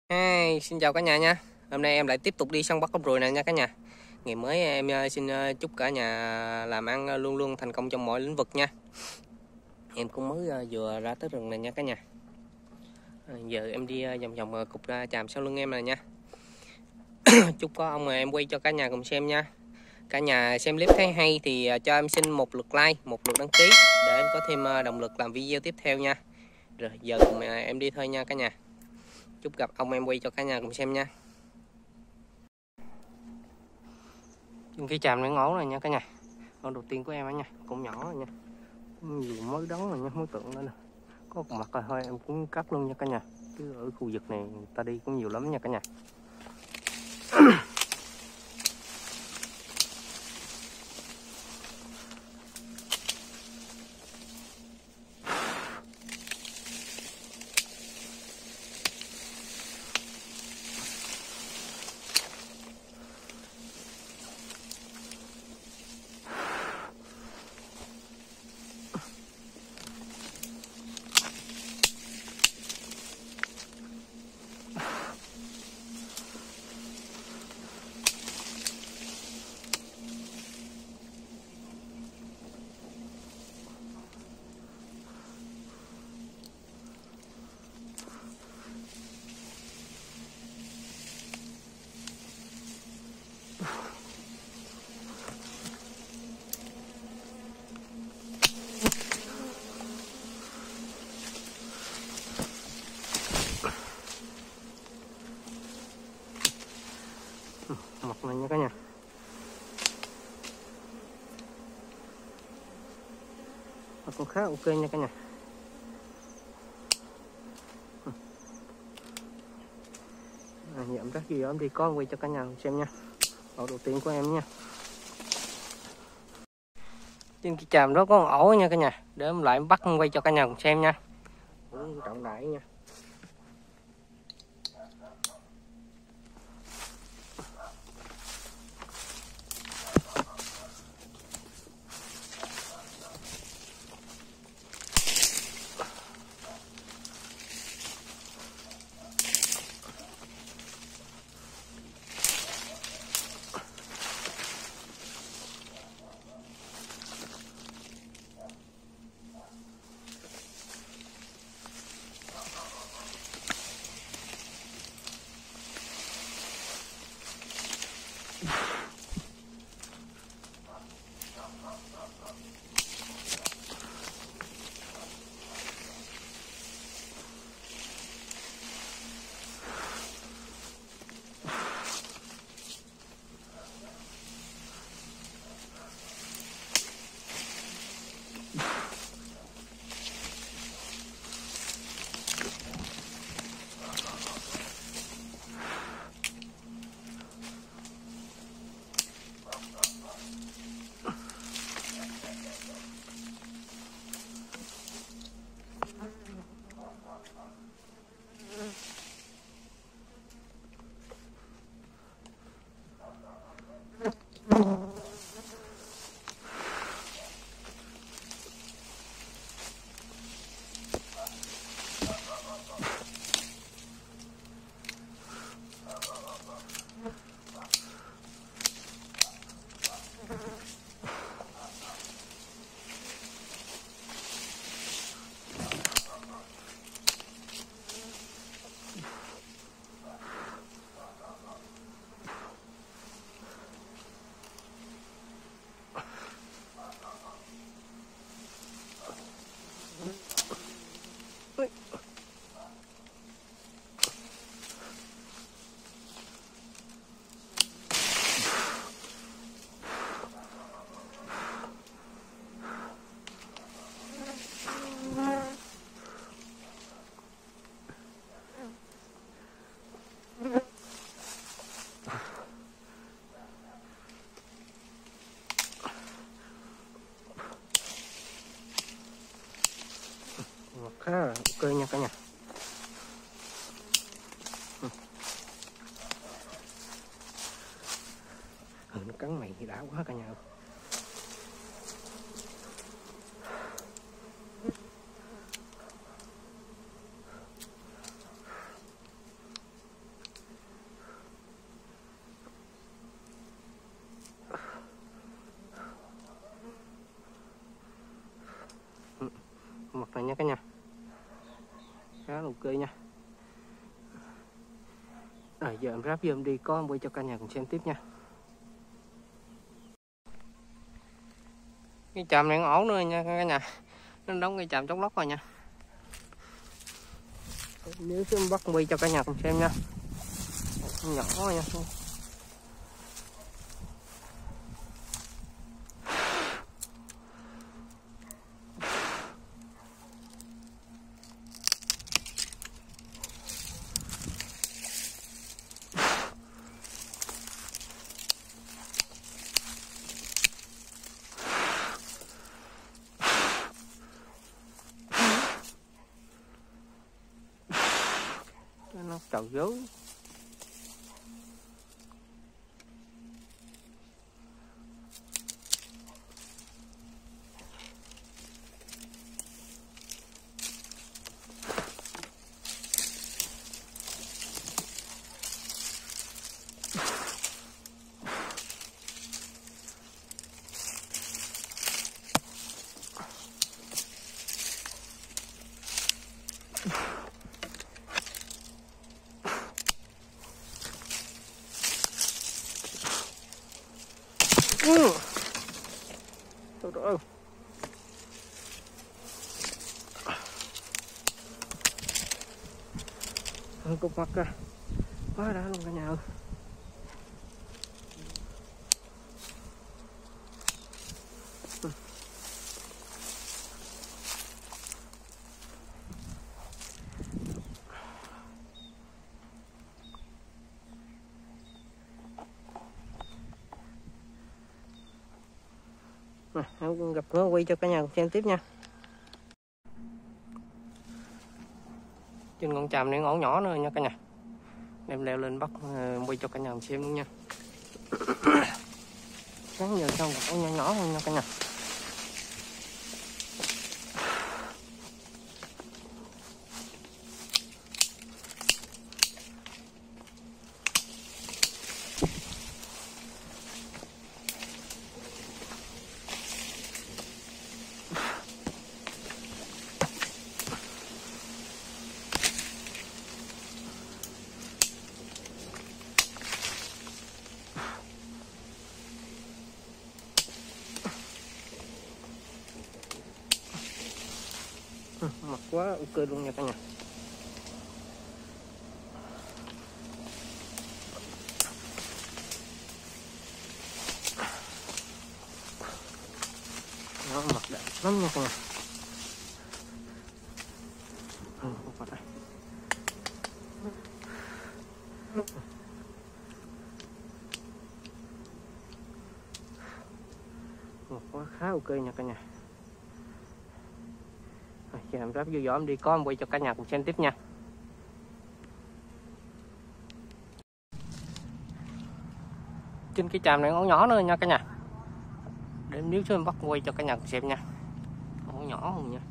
Hi, xin chào cả nhà nha. Hôm nay em lại tiếp tục đi săn bắt ốc ruồi nè nha cả nhà. Ngày mới em xin chúc cả nhà làm ăn luôn luôn thành công trong mọi lĩnh vực nha. Em cũng mới vừa ra tới rừng này nha cả nhà. Giờ em đi vòng vòng cục chàm sau lưng em này nha. Chúc có ông em quay cho cả nhà cùng xem nha. Cả nhà xem clip thấy hay thì cho em xin một lượt like, một lượt đăng ký để em có thêm động lực làm video tiếp theo nha. Rồi giờ cùng em đi thôi nha cả nhà. Chúc gặp ông em quay cho cả nhà cùng xem nha. Cái chàm này ngố này nha cả nhà. Con đầu tiên của em á nha, cũng nhỏ rồi nha, vừa mới đóng rồi nha, mới tượng nữa nè, có một mặt rồi thôi em cũng cắt luôn nha cả nhà, chứ ở khu vực này người ta đi cũng nhiều lắm nha cả nhà. Mặt này nha cả nhà, cũng khá ok nha cả nhà. Nhậm các gì đó em đi con quay cho cả nhà xem nha. Ổ đầu tiên của em nha. Trên cái chàm đó có một ổ nha cả nhà, để em lại bắt quay cho cả nhà cùng xem nha. Cũng trọng đại nha. Khá là ok nha cả nhà. Nó cắn mày thì đã quá cả nhà. Rồi giờ em ráp vô em đi có em quay cho cả nhà cùng xem tiếp nha. Cái chàm này ổn nữa nha cả nhà. Nó đóng cái chàm chống lốc rồi nha. Nếu em bắt quay cho cả nhà cùng xem nha. Nhỏ nha. Nó trầu dối. Trời ơi. Cục mặt ra quá đã luôn cả nhà ơi. Em gặp nó quay cho cả nhà xem tiếp nha. Trên con chàm này ngõ nhỏ nữa nha cả nhà. Đem leo lên bắt quay cho cả nhà xem luôn nha. Sáng giờ xong gặp nhỏ nhỏ hơn nha cả nhà. Mặt quá ok luôn nha cả nhà. Nó mặt đẹp lắm nha cả nhà. Mặt quá khá ok nha cả nhà. Giờ em ráp vô giỏ em đi có em quay cho cả nhà cùng xem tiếp nha. Trên cái chàm này ngõ nhỏ nữa nha cả nhà. Để nếu em bắt quay cho cả nhà cùng xem nha. Ngõ nhỏ không nha.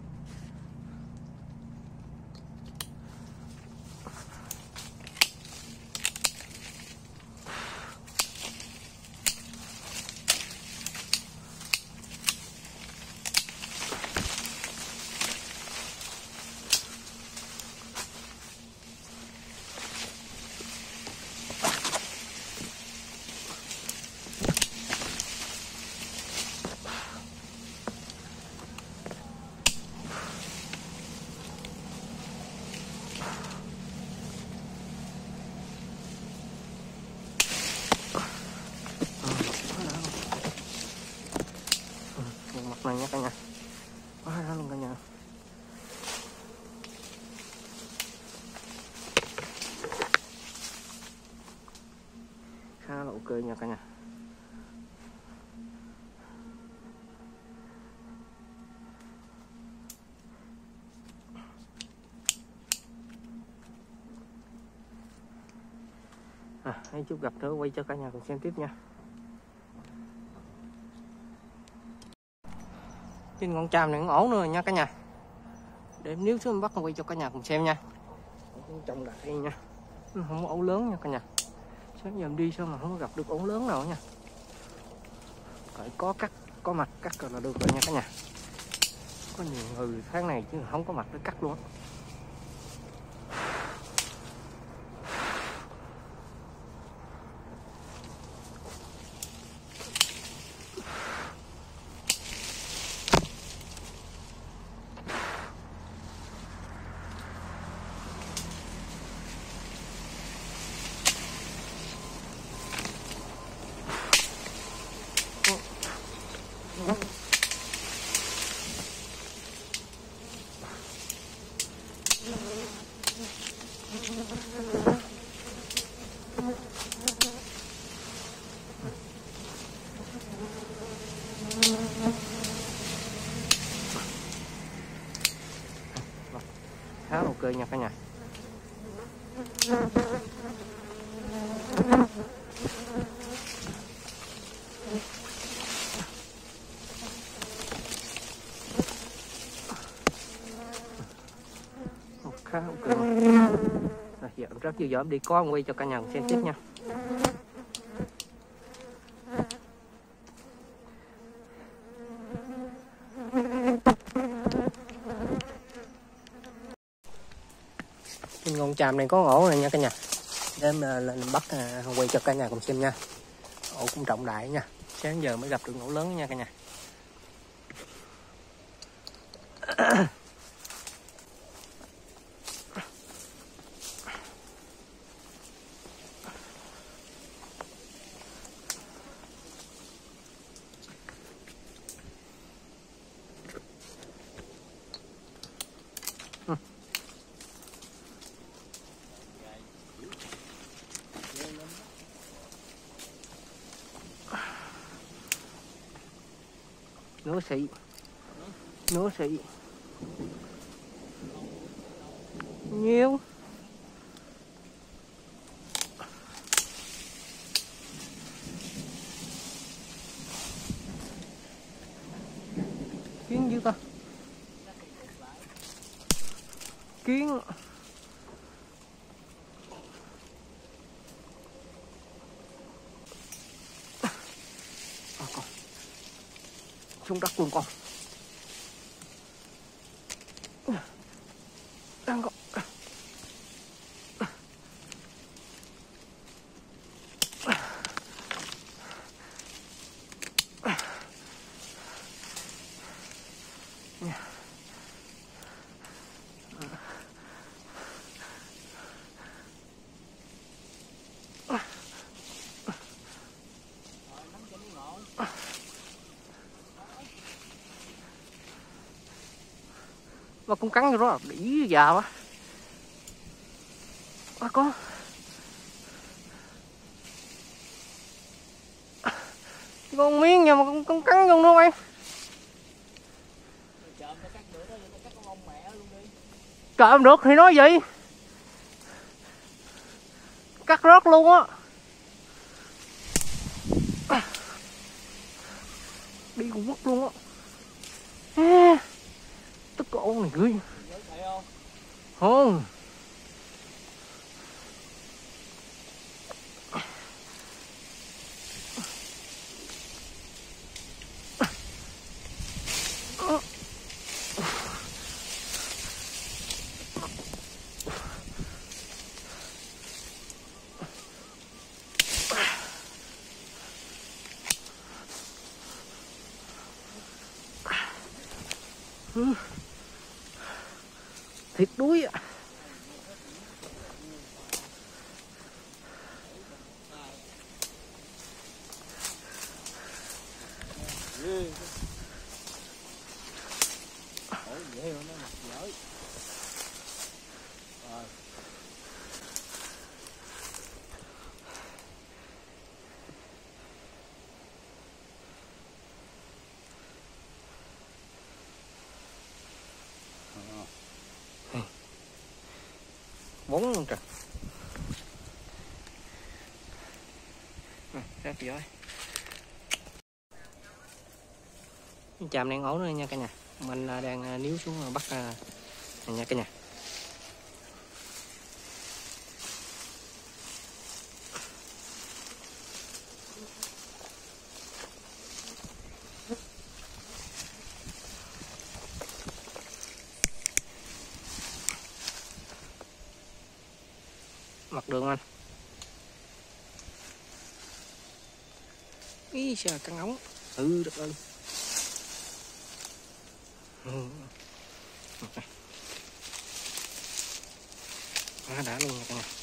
Này nha cả nhà, quá đã luôn cả nhà. Khá là ok nha cả nhà. Hãy chút gặp nữa quay cho cả nhà cùng xem tiếp nha. Trên con chàm này cũng ổn nữa nha cả nhà. Để nếu xuống bắt quay cho cả nhà cùng xem nha. Trồng lại nha, nó không có ấu lớn nha cả nhà. Sáng giờ em đi sao mà không có gặp được ấu lớn nào nha. Phải có cắt, có mặt cắt rồi là được rồi nha cả nhà. Có nhiều người tháng này chứ không có mặt để cắt luôn. chơi nha cả nhà. Khá ok. Rồi, giờ em rất dư dở đi có quay cho cả nhà xem tiếp nha. Trên con tràm này có ổ này nha cả nhà. Để em lên bắt quay cho cả nhà cùng xem nha. Ổ cũng trọng đại nha. Sáng giờ mới gặp được ổ lớn nha cả nhà. Nửa xị. Nửa xị. Nhiều. Kiến dữ ta. Kiến. Con. Xuống đất luôn con. Đang con. Mà con cắn vô đó đĩ già quá. Có. Con miếng nha mà con cắn vô luôn em. Trời không được thì nói gì. Cắt rớt luôn á. Đi cũng mất luôn á. Tức cái ổ này gửi. Không. Thiệt đuối ạ. Bốn luôn trời. Rất giỏi. Chàm đang ổ nữa nha cả nhà. Mình đang níu xuống bắt này nha cả nhà. Mặt đường anh. Ý sao căng ống. Đất ơi. Đã luôn nha cả nhà.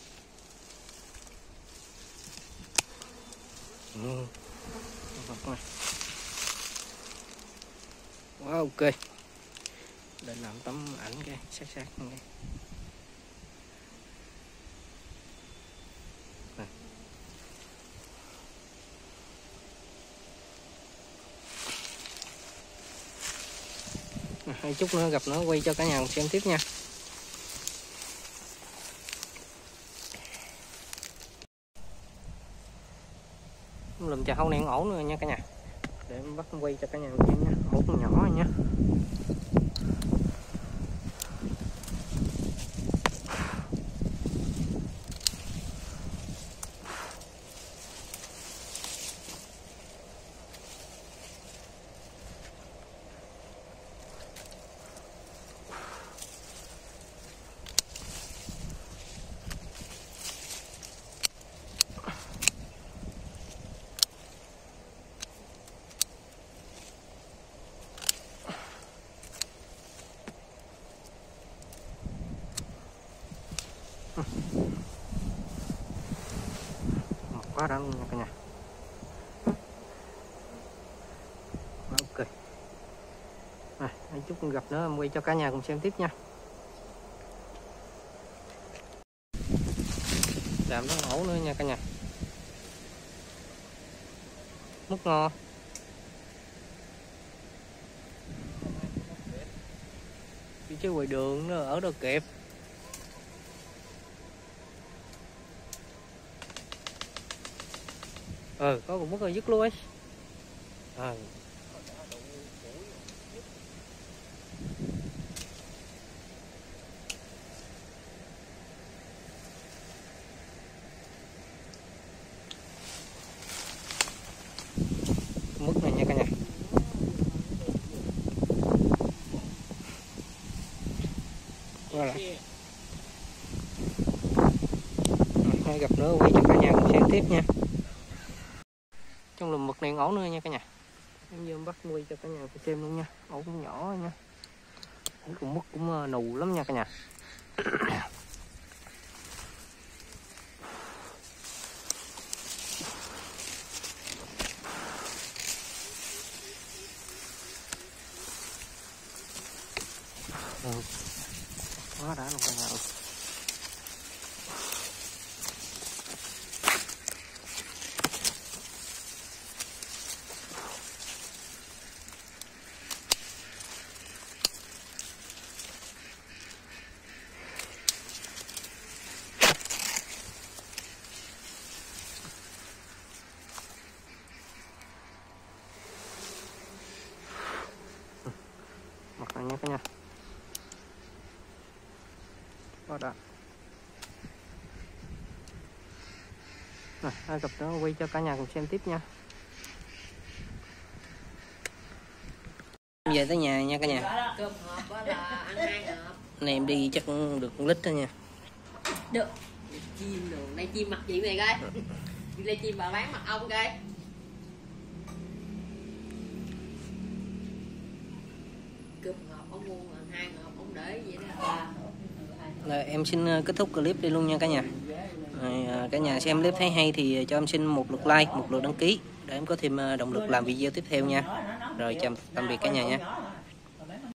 Quá ok. Để làm tấm ảnh cái sát cái. Hai chút nữa gặp nó quay cho cả nhà xem tiếp nha. lùm chà hâu này ổn nữa nha cả nhà. Để em bắt quay cho cả nhà xem nha. Ổ con nhỏ rồi nha. Một quá đã luôn nha cả nhà. Ok. Này, chút con gặp nữa em quay cho cả nhà cùng xem tiếp nha. Làm nó ổ nữa nha cả nhà. Mút ngo. Đi chơi ngoài đường nó ở đâu kịp. Có con mất rồi dứt luôn ấy. Mức này nha cả nhà. Qua lại. Hai gặp nữa quay cho cả nhà cùng xem tiếp nha. Trong lùm mực này ổ nữa nha cả nhà. Em giờ bắt quay cho cả nhà cùng xem luôn nha. Ổ cũng nhỏ nha. Con mực cũng nù lắm nha cả nhà. Quá đã luôn cả nhà. Mặt này nha cả nhà. Quá đã. Rồi, hai cặp đó quay cho cả nhà cùng xem tiếp nha. Về tới nhà nha cả nhà. Cơm hộp là ăn 2 hộp. Này em đi chắc cũng được 1 lít đó nha. Được. Chim đồ, đây chim mặt chị này coi. Đi lấy chim bà bán mặt ong coi. Cơm hộp ông mua 2 hộp ông để vậy đó. 3 hộp. Rồi, em xin kết thúc clip đây luôn nha cả nhà. Rồi, cả nhà xem clip thấy hay thì cho em xin 1 lượt like, 1 lượt đăng ký để em có thêm động lực làm video tiếp theo nha. Rồi chào tạm biệt cả nhà nha.